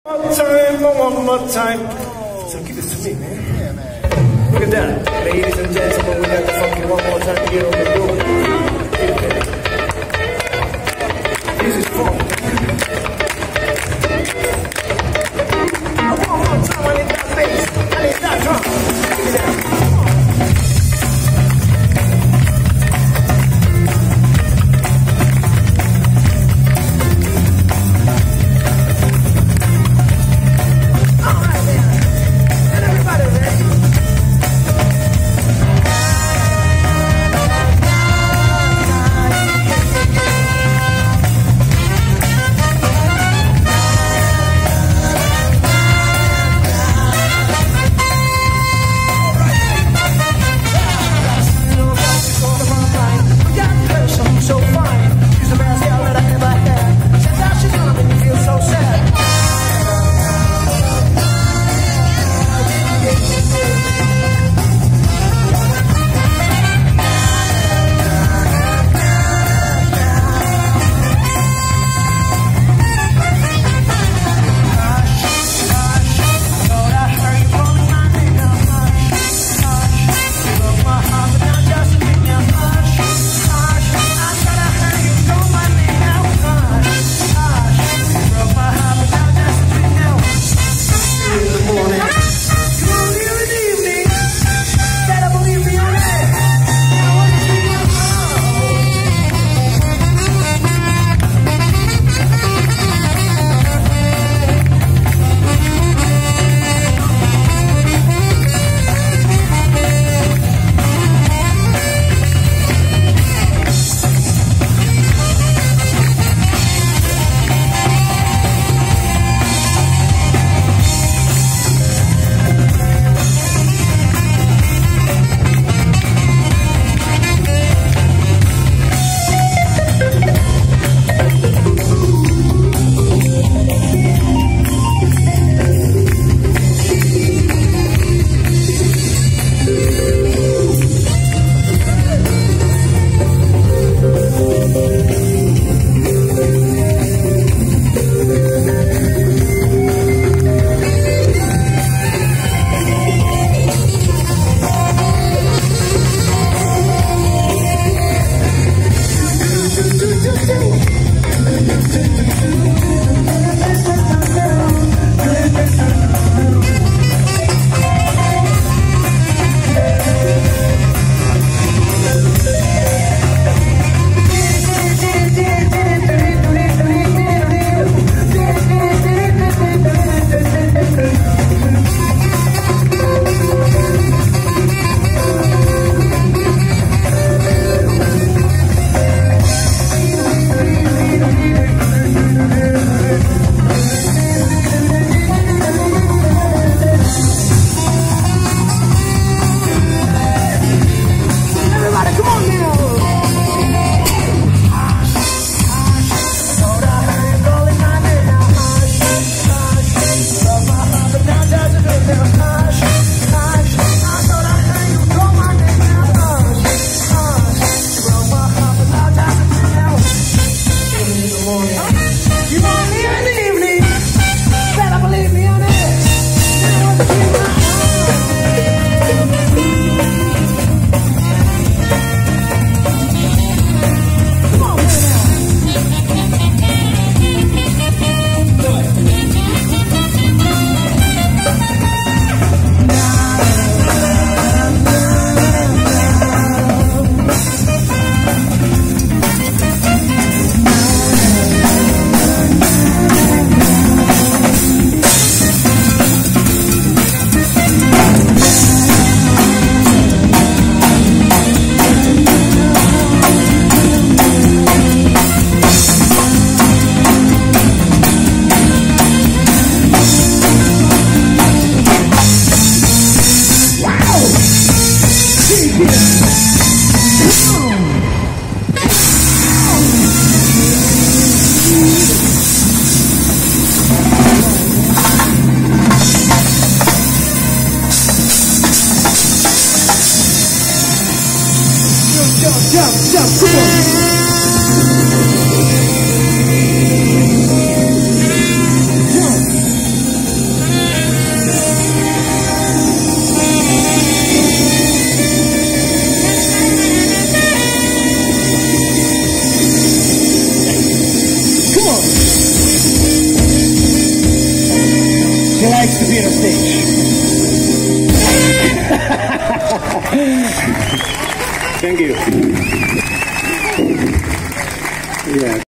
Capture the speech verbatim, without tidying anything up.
One more time, one more time. So give this to me, man. Yeah, man. Look at that. Ladies and gentlemen, we got the funky one more time to get on the road. This is fun. One more time, I need that bass. I need that drum. Give me that. Everybody ready? be on stage. Thank you. Yeah.